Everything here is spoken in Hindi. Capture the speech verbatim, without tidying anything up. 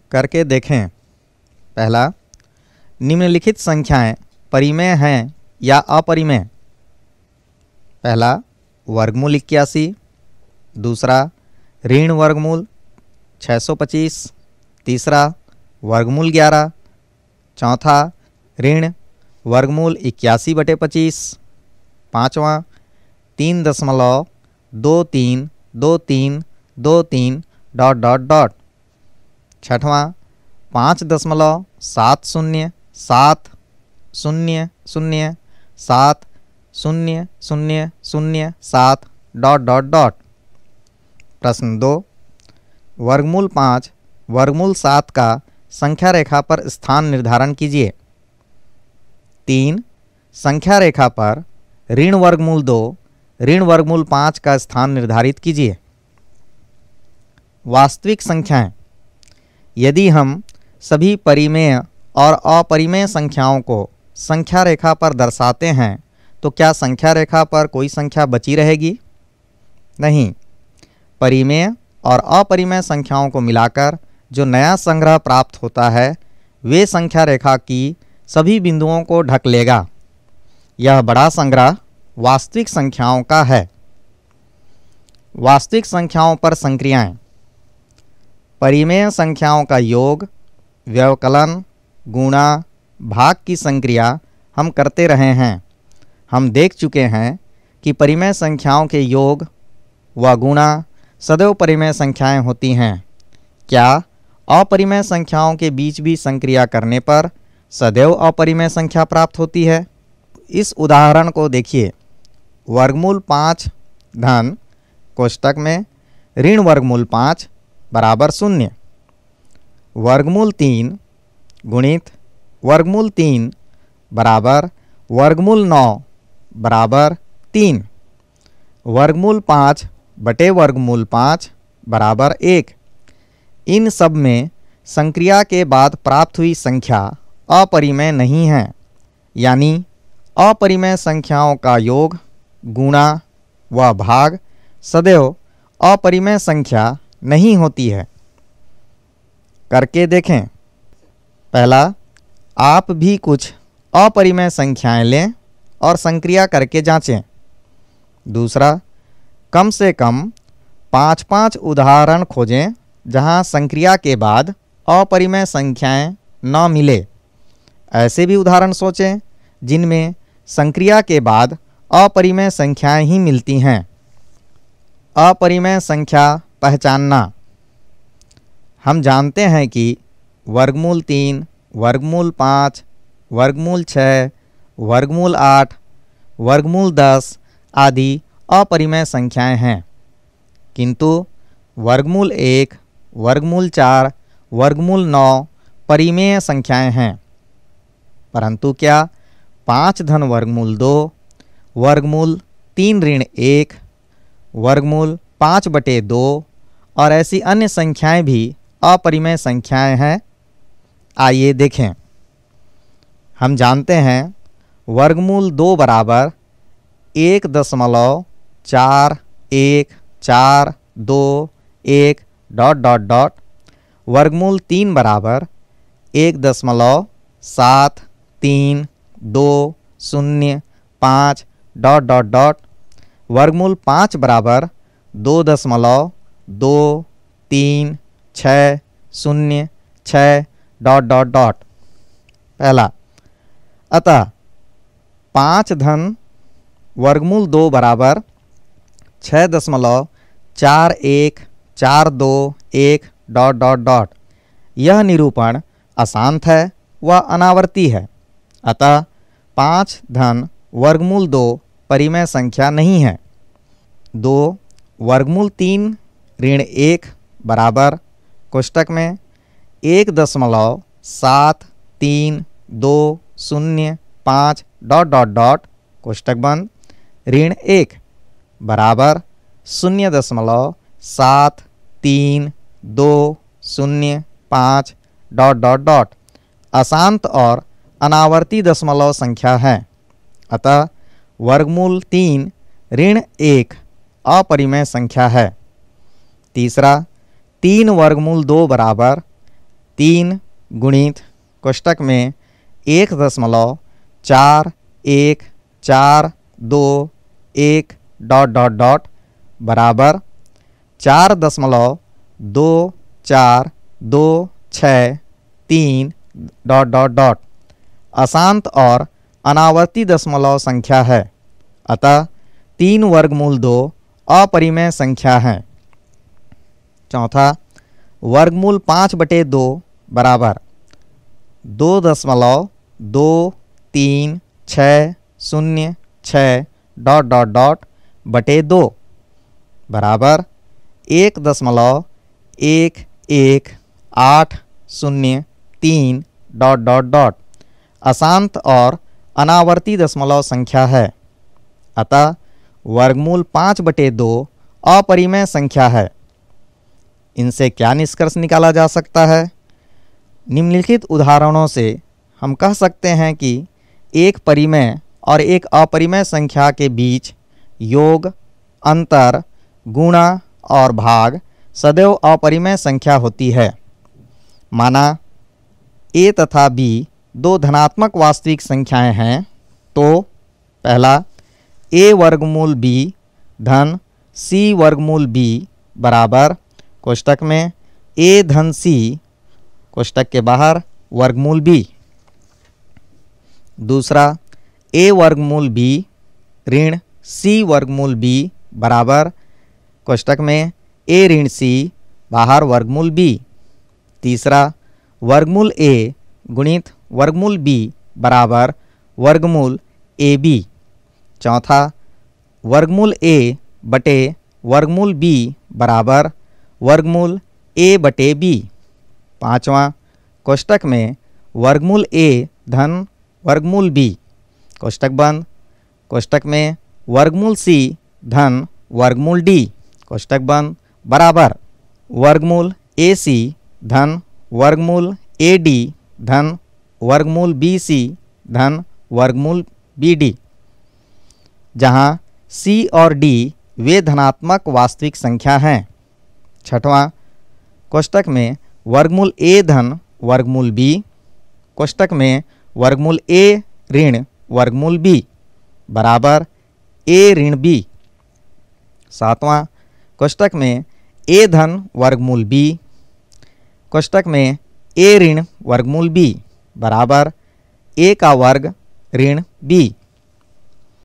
करके देखें। पहला, निम्नलिखित संख्याएं परिमेय हैं या अपरिमेय। पहला, वर्गमूल इक्यासी। दूसरा, ऋण वर्गमूल छः सौ पच्चीस। तीसरा, वर्गमूल ग्यारह। चौथा, ऋण वर्गमूल इक्यासी बटे पच्चीस। पाँचवा, तीन दशमलव दो तीन दो तीन दो तीन डॉट डॉट डॉट। छठवां, पाँच दशमलव सात शून्य सात शून्य शून्य सात शून्य शून्य शून्य सात डॉट डॉट डॉट। प्रश्न दो, वर्गमूल पाँच वर्गमूल सात का संख्या रेखा पर स्थान निर्धारण कीजिए। तीन, संख्या रेखा पर ऋण वर्गमूल दो ऋण वर्गमूल पाँच का स्थान निर्धारित कीजिए। वास्तविक संख्याएं। यदि हम सभी परिमेय और अपरिमेय संख्याओं को संख्या रेखा पर दर्शाते हैं तो क्या संख्या रेखा पर कोई संख्या बची रहेगी? नहीं। परिमेय और अपरिमेय संख्याओं को मिलाकर जो नया संग्रह प्राप्त होता है वे संख्या रेखा की सभी बिंदुओं को ढक लेगा। यह बड़ा संग्रह वास्तविक संख्याओं का है। वास्तविक संख्याओं पर संक्रियाएं। परिमेय संख्याओं का योग, व्यवकलन, गुणा, भाग की संक्रिया हम करते रहे हैं। हम देख चुके हैं कि परिमेय संख्याओं के योग व गुणा सदैव परिमेय संख्याएं होती हैं। क्या अपरिमेय संख्याओं के बीच भी संक्रिया करने पर सदैव अपरिमेय संख्या प्राप्त होती है? इस उदाहरण को देखिए। वर्गमूल पाँच धन कोष्टक में ऋण वर्गमूल पाँच बराबर शून्य। वर्गमूल तीन गुणित वर्गमूल तीन बराबर वर्गमूल नौ बराबर तीन। वर्गमूल पाँच बटे वर्गमूल पाँच बराबर एक। इन सब में संक्रिया के बाद प्राप्त हुई संख्या अपरिमेय नहीं है, यानी अपरिमेय संख्याओं का योग, गुणा व भाग सदैव अपरिमेय संख्या नहीं होती है। करके देखें। पहला, आप भी कुछ अपरिमेय संख्याएं लें और संक्रिया करके जांचें। दूसरा, कम से कम पाँच पाँच उदाहरण खोजें जहां संक्रिया के बाद अपरिमेय संख्याएं न मिले। ऐसे भी उदाहरण सोचें जिनमें संक्रिया के बाद अपरिमेय संख्याएं ही मिलती हैं। अपरिमेय संख्या पहचानना। हम जानते हैं कि वर्गमूल तीन, वर्गमूल पाँच, वर्गमूल छः, वर्गमूल आठ, वर्गमूल दस आदि अपरिमेय संख्याएं हैं, किंतु वर्गमूल एक, वर्गमूल चार, वर्गमूल नौ परिमेय संख्याएं हैं। परंतु क्या पाँच धन वर्गमूल दो, वर्गमूल तीन ऋण एक, वर्गमूल पाँच बटे दो और ऐसी अन्य संख्याएं भी अपरिमेय संख्याएं हैं? आइए देखें। हम जानते हैं वर्गमूल दो बराबर एक दशमलव चार एक चार दो एक डॉट डॉट डॉट। वर्गमूल तीन बराबर एक दशमलव सात तीन दो शून्य पाँच डॉट डॉट डॉट। वर्गमूल पाँच बराबर दो दशमलव दो तीन छः शून्य छः डॉट डॉट डॉट। पहला, अतः पाँच धन वर्गमूल दो बराबर छः दशमलव चार एक चार दो एक डॉट डॉट डॉट। यह निरूपण अशांत है व अनावर्ती है। अतः पाँच धन वर्गमूल दो परिमेय संख्या नहीं है। दो वर्गमूल तीन ऋण एक बराबर कोष्टक में एक दशमलव सात तीन दो शून्य पाँच डॉट डॉट डॉट कोष्टक बंद ऋण एक बराबर शून्य दशमलव सात तीन दो शून्य पाँच डॉट डॉट डॉट अशांत और अनावर्ती दशमलव संख्या है। अतः वर्गमूल तीन ऋण एक अपरिमेय संख्या है। तीसरा, तीन वर्गमूल दो बराबर तीन गुणित कोष्टक में एक दशमलव चार एक चार दो एक डॉट डॉट डॉट बराबर चार दशमलव दो चार दो छः तीन डॉट डॉट डॉट अशांत और अनावर्ती दशमलव संख्या है। अतः तीन वर्गमूल दो अपरिमेय संख्या है। चौथा, वर्गमूल पाँच बटे दो बराबर दो दशमलव दो तीन छः शून्य छः डॉट डॉट डॉट बटे दो बराबर एक दशमलव एक एक आठ शून्य तीन डॉट डॉट डॉट अशांत और अनावर्ती दशमलव संख्या है। अतः वर्गमूल पाँच बटे दो अपरिमेय संख्या है। इनसे क्या निष्कर्ष निकाला जा सकता है? निम्नलिखित उदाहरणों से हम कह सकते हैं कि एक परिमेय और एक अपरिमेय संख्या के बीच योग, अंतर, गुणा और भाग सदैव अपरिमेय संख्या होती है। माना a तथा b दो धनात्मक वास्तविक संख्याएं हैं तो पहला a वर्गमूल b धन c वर्गमूल b बराबर कोष्टक में a धन c कोष्टक के बाहर वर्गमूल b। दूसरा a वर्गमूल b ऋण c वर्गमूल b बराबर कोष्टक में a ऋण c बाहर वर्गमूल b। तीसरा वर्गमूल a गुणित वर्गमूल b बराबर वर्गमूल ab। चौथा वर्गमूल a बटे वर्गमूल b बराबर वर्गमूल a बटे b। पाँचवां कोष्टक में वर्गमूल a धन वर्गमूल b कोष्टक बंद। कोष्टक में वर्गमूल c धन वर्गमूल d कोष्टक बंद बराबर वर्गमूल ac धन वर्गमूल ad धन वर्गमूल bc धन वर्गमूल bd, जहां c और d वे धनात्मक वास्तविक संख्या हैं। छठवां कोष्टक में वर्गमूल a धन वर्गमूल b कोष्टक में वर्गमूल a ऋण वर्गमूल b बराबर a ऋण b। सातवां कोष्टक में a धन वर्गमूल b कोष्टक में a ऋण वर्गमूल b बराबर a का वर्ग ऋण b।